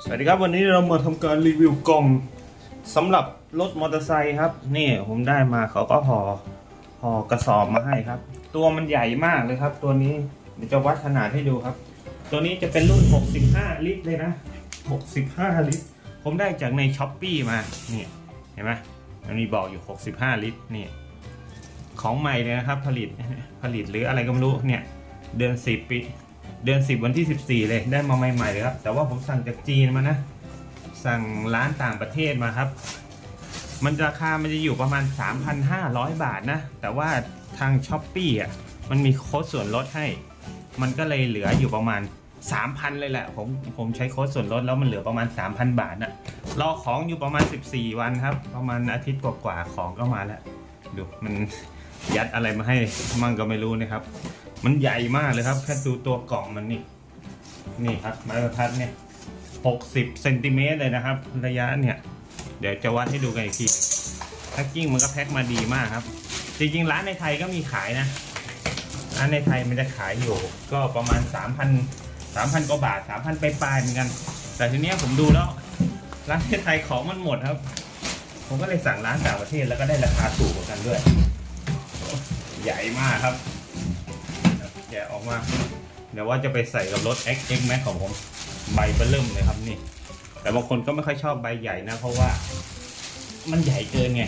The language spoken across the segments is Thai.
สวัสดีครับวันนี้เรามาทำการรีวิวกล่องสำหรับรถมอเตอร์ไซค์ครับนี่ผมได้มาเขาก็ห่อกระสอบมาให้ครับตัวมันใหญ่มากเลยครับตัวนี้เดี๋ยวจะวัดขนาดให้ดูครับตัวนี้จะเป็นรุ่น65ลิตรเลยนะ65ลิตรผมได้จากในช้อปปี้มานี่เห็นไหมมันมีบอกอยู่65ลิตรนี่ของใหม่เลยนะครับผลิตหรืออะไรก็ไม่รู้เนี่ยเดือน10ปีเดือน10วันที่14เลยได้มาใหม่ๆเลยครับแต่ว่าผมสั่งจากจีนมานะสั่งร้านต่างประเทศมาครับมันราคามันจะอยู่ประมาณ 3,500 บาทนะแต่ว่าทาง Shopee อ่ะมันมีโค้ดส่วนลดให้มันก็เลยเหลืออยู่ประมาณ 3,000 เลยแหละผมใช้โค้ดส่วนลดแล้วมันเหลือประมาณ 3,000 บาทนะรอของอยู่ประมาณ14วันครับประมาณอาทิตย์กว่าๆของก็มาแล้วดูมันยัดอะไรมาให้มั่งก็ไม่รู้นะครับมันใหญ่มากเลยครับแค่ดูตัวกล่องมันนี่ครับไม้บรรทัดเนี่ย60 เซนติเมตรเลยนะครับระยะเนี่ยเดี๋ยวจะวัดให้ดูกันอีกทีแพ็คกิ้งมันก็แพ็คมาดีมากครับจริงๆร้านในไทยก็มีขายนะร้านในไทยมันจะขายอยู่ก็ประมาณ 3,000 กว่าบาท 3,000 ปลายๆเหมือนกันแต่ทีนี้ผมดูแล้วร้านในไทยของมันหมดครับผมก็เลยสั่งร้านต่างประเทศแล้วก็ได้ราคาถูกกว่ากันด้วยใหญ่มากครับแกะออกมาเดี๋ยวว่าจะไปใส่กับรถ X Max ของผมใบเบิ่มเลยครับนี่แต่บางคนก็ไม่ค่อยชอบใบใหญ่นะเพราะว่ามันใหญ่เกินไง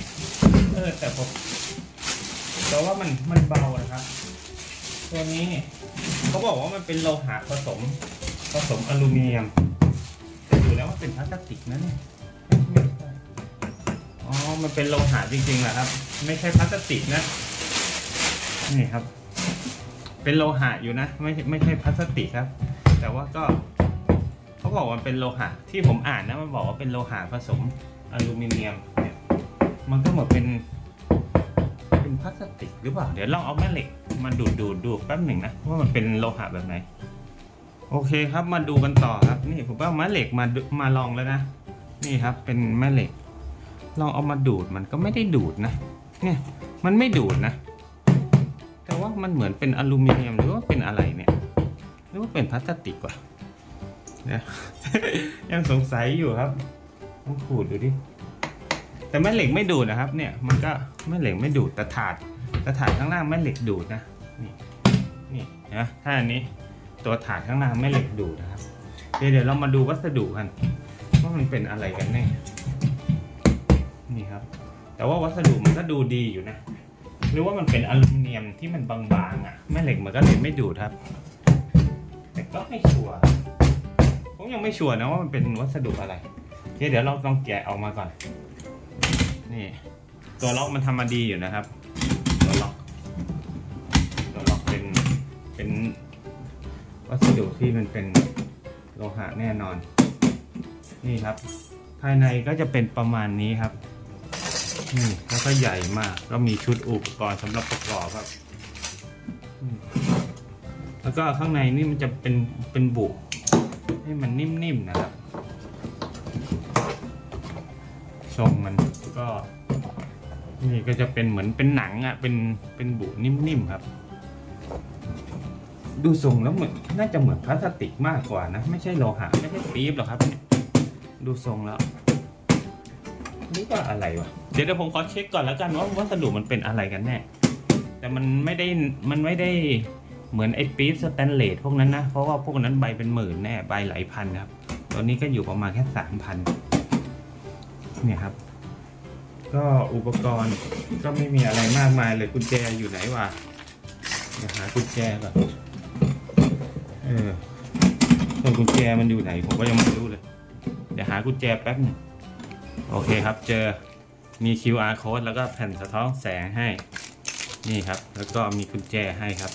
แต่ว่ามันเบานะครับตัวนี้เขาบอกว่ามันเป็นโลหะผสมอลูมิเนียมแต่ดูแล้วว่าเป็นพลาสติกนะเนี่ยอ๋อมันเป็นโลหะจริงๆแหละครับไม่ใช่พลาสติกนะนี่ครับเป็นโลหะอยู่นะไม่ใช่พลาสติกครับแต่ว่าก็เขาบอกว่าเป็นโลหะที่ผมอ่านนะมันบอกว่าเป็นโลหะผสมอลูมิเนียมเนี่ยมันก็เหมือนเป็นพลาสติกหรือเปล่าเดี๋ยวลองเอาแม่เหล็กมาดูแป๊บหนึ่งนะว่ามันเป็นโลหะแบบไหนโอเคครับมาดูกันต่อครับนี่ผมเอาแม่เหล็กมาลองแล้วนะนี่ครับเป็นแม่เหล็กลองเอามาดูดมันก็ไม่ได้ดูดนะเนี่ยมันไม่ดูดนะแต่ว่ามันเหมือนเป็นอลูมิเนียมหรือว่าเป็นอะไรเนี่ยหรือว่าเป็นพลาสติกวะเนี่ยยังสงสัยอยู่ครับต้องขูดดูดิแต่แม่เหล็กไม่ดูดนะครับเนี่ยมันก็แม่เหล็กไม่ดูดแต่ถาดข้างล่างแม่เหล็กดูดนะนี่นะถ้าอันนี้ตัวถาดข้างล่างแม่เหล็กดูดนะครับเดี๋ยวเรามาดูวัสดุกันว่ามันเป็นอะไรกันแน่นี่ครับแต่ว่าวัสดุมันก็ดูดีอยู่นะหรือว่ามันเป็นอลูมิเนียมที่มันบางๆอ่ะแม่เหล็กมันก็เลยไม่ดูดครับแต่ก็ไม่ชัวร์ผมยังไม่ชัวร์นะว่ามันเป็นวัสดุอะไรเดี๋ยวเราต้องแกะออกมาก่อนนี่ตัวล็อกมันทำมาดีอยู่นะครับตัวล็อกเป็นวัสดุที่มันเป็นโลหะแน่นอนนี่ครับภายในก็จะเป็นประมาณนี้ครับนี่แล้วก็ใหญ่มากก็มีชุดอุปกรณ์สำหรับประกอบครับแล้วก็ข้างในนี่มันจะเป็นบุให้มันนิ่มๆนะครับทรงมันก็นี่ก็จะเป็นเหมือนเป็นหนังอ่ะเป็นบุนิ่มๆครับดูทรงแล้วเหมือนน่าจะเหมือนพลาสติกมากกว่านะไม่ใช่โลหะไม่ใช่ปี๊บหรอกครับดูทรงแล้วนี่ก็อะไรวะเดี๋ยวผมขอเช็คก่อนแล้วกันว่าวัสดุมันเป็นอะไรกันแน่แต่มันไม่ได้เหมือนไอ้ปี๊บสแตนเลสพวกนั้นนะเพราะว่าพวกนั้นใบเป็นหมื่นแน่ใบหลายพันครับตัวนี้ก็อยู่ประมาณแค่ 3,000เนี่ยครับก็อุปกรณ์ก็ไม่มีอะไรมากมายเลยกุญแจอยู่ไหนวะเดี๋ยวหากุญแจก่อนส่วนกุญแจมันอยู่ไหนผมก็ยังไม่รู้เลยเดี๋ยวหากุญแจแป๊บนึงโอเคครับเจอมี QR code แล้วก็แผ่นสะท้อนแสงให้นี่ครับแล้วก็มีกุญแจให้ครับ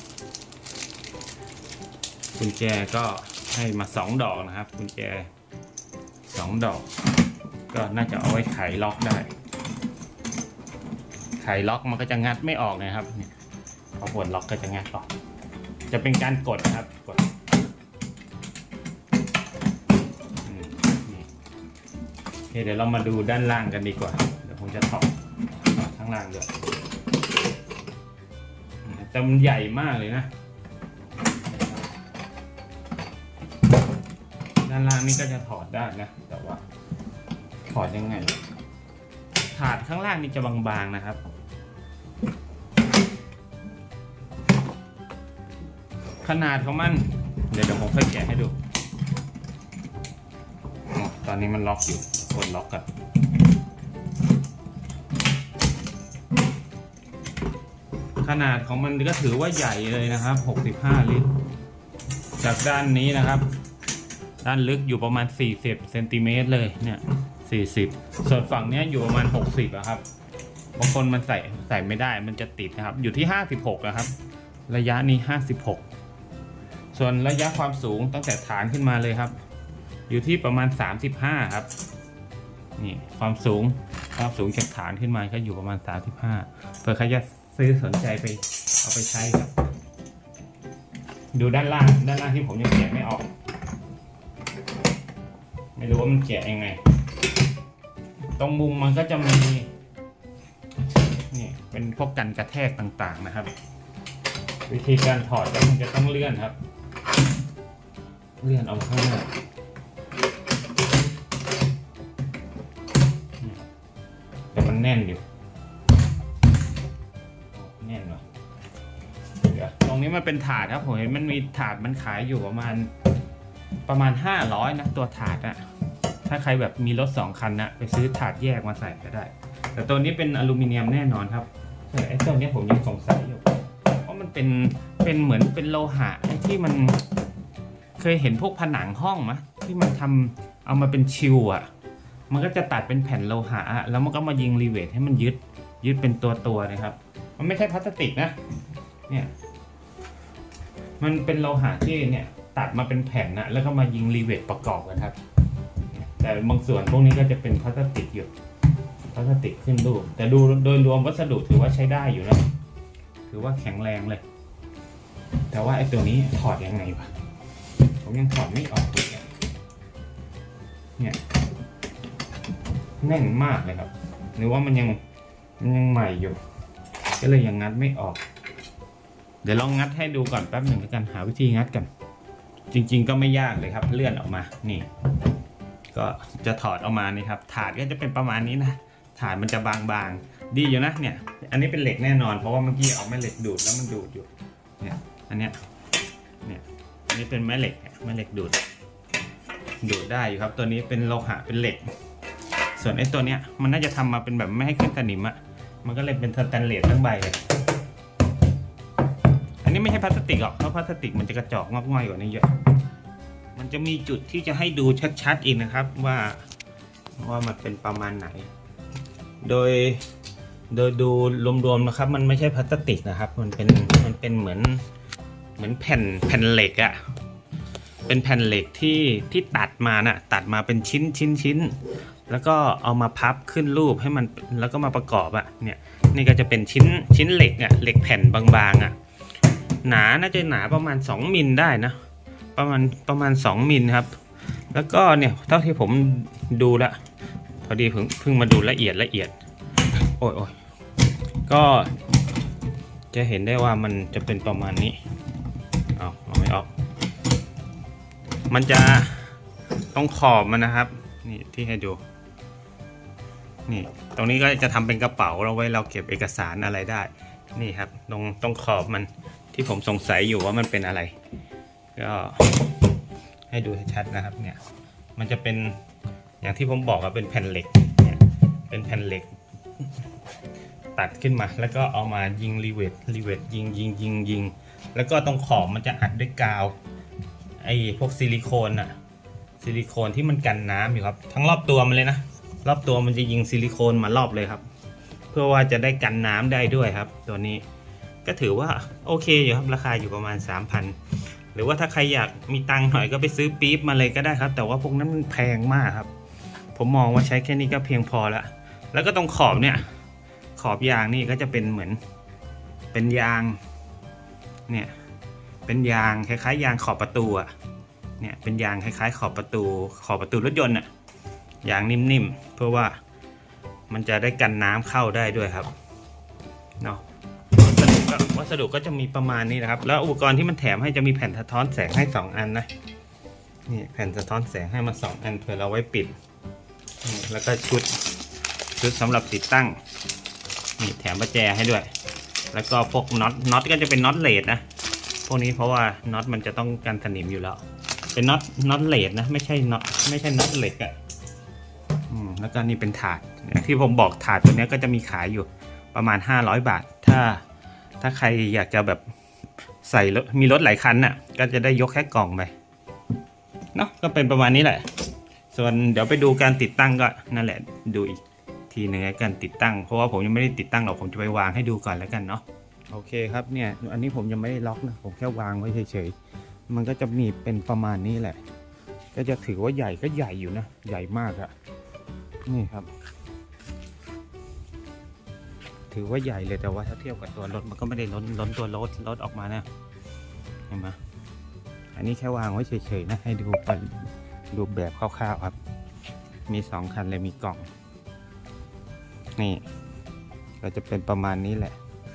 กุญแจก็ให้มา2ดอกนะครับกุญแจ2ดอกก็น่าจะเอาไว้ไขล็อกได้ไขล็อกมันก็จะงัดไม่ออกนะครับเนี่ยพอปลดล็อกก็จะงัดออกจะเป็นการกดนะครับกดเดี๋ยวเรามาดูด้านล่างกันดีกว่าเดี๋ยวผมจะถอดข้างล่างด้วยแต่มันใหญ่มากเลยนะดด้านล่างนี่ก็จะถอดได้นะแต่ว่าถอดยังไงถาดข้างล่างนี่จะบางๆนะครับขนาดของมันเดี๋ยวผมค่อยแกะให้ดูตอนนี้มันล็อกอยู่กดล็อกกันขนาดของมันก็ถือว่าใหญ่เลยนะครับ65 ลิตรจากด้านนี้นะครับด้านลึกอยู่ประมาณ40 เซนติเมตรเลยเนี่ย40ส่วนฝั่งนี้อยู่ประมาณ60อะครับบางคนมันใส่ไม่ได้มันจะติดนะครับอยู่ที่56นะครับระยะนี้56ส่วนระยะความสูงตั้งแต่ฐานขึ้นมาเลยครับอยู่ที่ประมาณ35ครับนี่ความสูงจากฐานขึ้นมาก็อยู่ประมาณ35เพื่อใครจะซื้อสนใจไปเอาไปใช้ครับดูด้านล่างที่ผมยังแกะไม่ออกไม่รู้ว่ามันแกะยังไงตรงมุมมันก็จะมีนี่เป็นพวกกันกระแทกต่างๆนะครับวิธีการถอดก็มันจะต้องเลื่อนครับเลื่อนออกข้างหน้าแต่มันแน่นอยู่แน่นว่ะเดี๋ยวตรงนี้มันเป็นถาดครับผมเห็นมันมีถาดมันขายอยู่ประมาณ500นะตัวถาดอะถ้าใครแบบมีรถ2 คันนะไปซื้อถาดแยกมาใส่ก็ได้แต่ตัวนี้เป็นอลูมิเนียมแน่นอนครับไอ้ตัวนี้ผมยังสงสัยอยู่เพราะมันเป็นเหมือนเป็นโลหะไอ้ที่มันเคยเห็นพวกผนังห้องไหมที่มันทำเอามาเป็นชิวอ่ะมันก็จะตัดเป็นแผ่นโลหะแล้วมันก็มายิงรีเวทให้มันยึดเป็นตัวนะครับมันไม่ใช่พลาสติกนะเนี่ยมันเป็นโลหะที่เนี่ยตัดมาเป็นแผ่นนะแล้วก็มายิงรีเวทประกอบกันครับแต่บางส่วนพวกนี้ก็จะเป็นพลาสติกอยู่พลาสติกขึ้นรูปแต่ดูโดยรวมวัสดุถือว่าใช้ได้อยู่นะถือว่าแข็งแรงเลยแต่ว่าไอ้ตัวนี้ถอดยังไงวะผมยังถอดไม่ออกเลยเนี่ยแน่นมากเลยครับหรือว่ามันยังใหม่อยู่ก็เลยยังงัดไม่ออกเดี๋ยวลองงัดให้ดูก่อนแป๊บหนึ่งแล้วกันหาวิธีงัดกันจริงๆก็ไม่ยากเลยครับเลื่อนออกมานี่ก็จะถอดออกมานี่ครับถาดก็จะเป็นประมาณนี้นะถาดมันจะบางๆดีอยู่นะเนี่ยอันนี้เป็นเหล็กแน่นอนเพราะว่าเมื่อกี้เอาแม่เหล็กดูดแล้วมันดูดอยู่เนี่ยอันนี้เป็นแม่เหล็กดูดได้อยู่ครับตัวนี้เป็นโลหะเป็นเหล็กส่วนไอ้ตัวเนี้ยมันน่าจะทำมาเป็นแบบไม่ให้ขึ้นสนิมอะมันก็เลยเป็นสแตนเลสทั้งใบเลยอันนี้ไม่ใช่พลาสติกหรอกเพราะพลาสติกมันจะกระจอกงอกง่อยกว่านี้เยอะมันจะมีจุดที่จะให้ดูชัดๆอีกนะครับว่ามันเป็นประมาณไหนโดยดูรวมๆนะครับมันไม่ใช่พลาสติกนะครับมันเป็นเหมือนแผ่นเหล็กอะเป็นแผ่นเหล็กที่ตัดมาเป็นชิ้นแล้วก็เอามาพับขึ้นรูปให้มันแล้วก็มาประกอบอะเนี่ยนี่ก็จะเป็นชิ้นเหล็กอะเหล็กแผ่นบางๆอะน่าจะหนาประมาณ2 มิลได้นะประมาณ2 มิลครับแล้วก็เนี่ยเท่าที่ผมดูละพอดีเพิ่งมาดูละเอียดโอ้ยก็จะเห็นได้ว่ามันจะเป็นประมาณนี้เอาไม่ออกมันจะต้องขอบมันนะครับนี่ที่ให้ดูนี่ตรงนี้ก็จะทำเป็นกระเป๋าเราไว้เราเก็บเอกสารอะไรได้นี่ครับตรงขอบมันที่ผมสงสัยอยู่ว่ามันเป็นอะไรก็ให้ดูให้ชัดนะครับเนี่ยมันจะเป็นอย่างที่ผมบอกว่าเป็นแผ่นเหล็กเนี่ยเป็นแผ่นเหล็กตัดขึ้นมาแล้วก็เอามายิงรีเวทยิงแล้วก็ตรงขอบมันจะอัดด้วยกาวไอ้พวกซิลิโคนที่มันกันน้ำอยู่ครับทั้งรอบตัวมันเลยนะรอบตัวมันจะยิงซิลิโคนมารอบเลยครับเพื่อว่าจะได้กันน้ำได้ด้วยครับตัวนี้ก็ถือว่าโอเคอยู่ครับราคาอยู่ประมาณ 3,000 หรือว่าถ้าใครอยากมีตังค์หน่อยก็ไปซื้อปี๊บมาเลยก็ได้ครับแต่ว่าพวกนั้นมันแพงมากครับผมมองว่าใช้แค่นี้ก็เพียงพอแล้วก็ตรงขอบเนี่ยขอบยางนี่ก็จะเป็นเหมือนเป็นยางเนี่ยเป็นยางคล้ายๆยางขอบประตูอ่ะเนี่ยเป็นยางคล้ายๆขอบประตูรถยนต์อ่ะยางนิ่มๆเพื่อว่ามันจะได้กันน้ำเข้าได้ด้วยครับเนาะวัสดุก็จะมีประมาณนี้นะครับแล้วอุปกรณ์ที่มันแถมให้จะมีแผ่นสะท้อนแสงให้2 อันนะนี่แผ่นสะท้อนแสงให้มา2 อันเผื่อเราไว้ปิดนี่แล้วก็ชุดสำหรับติดตั้งนี่แถมประแจให้ด้วยแล้วก็พวกน็อตก็จะเป็นน็อตเลดนะพวกนี้เพราะว่าน็อตมันจะต้องกันสนิมอยู่แล้วเป็นน็อตเลดนะไม่ใช่น็อตเหล็กอะแล้วก็นี่เป็นถาดที่ผมบอกถาดตัวนี้ก็จะมีขายอยู่ประมาณ500 บาทถ้าใครอยากจะแบบใส่มีรถหลายคันน่ะก็จะได้ยกแค่กล่องไปเนาะก็เป็นประมาณนี้แหละส่วนเดี๋ยวไปดูการติดตั้งก็นั่นแหละดูอีกทีหนึ่งการติดตั้งเพราะว่าผมยังไม่ได้ติดตั้งหรอกผมจะไปวางให้ดูก่อนแล้วกันเนาะโอเคครับเนี่ยอันนี้ผมยังไม่ได้ล็อกนะผมแค่วางไว้เฉยๆมันก็จะมีเป็นประมาณนี้แหละก็จะถือว่าใหญ่ก็ใหญ่อยู่นะใหญ่มากอะนี่ครับถือว่าใหญ่เลยแต่ว่าถ้าเทียบกับตัวรถมันก็ไม่ได้ล้นตัวรถออกมานะเห็นไหมอันนี้แค่วางไว้เฉยๆนะให้ดูเป็นรูปแบบคร่าวๆครับมี2 คันเลยมีกล่องนี่ก็จะเป็นประมาณนี้แหละ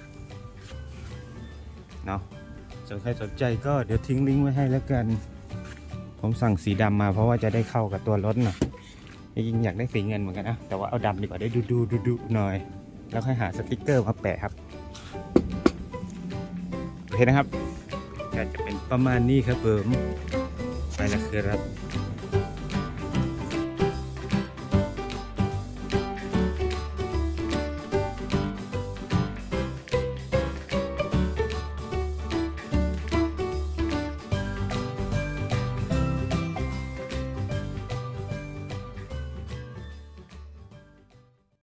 เนาะส่วนใครสนใจก็เดี๋ยวทิ้งลิงก์ไว้ให้แล้วกันผมสั่งสีดำมาเพราะว่าจะได้เข้ากับตัวรถหน่อยจริงๆอยากได้สีเงินเหมือนกันนะแต่ว่าเอาดำดีกว่าได้ดูหน่อยแล้วค่อยหาสติ๊กเกอร์มาแปะครับโอเคนะครับก็จะเป็นประมาณนี้ครับผมไปแล้วครับ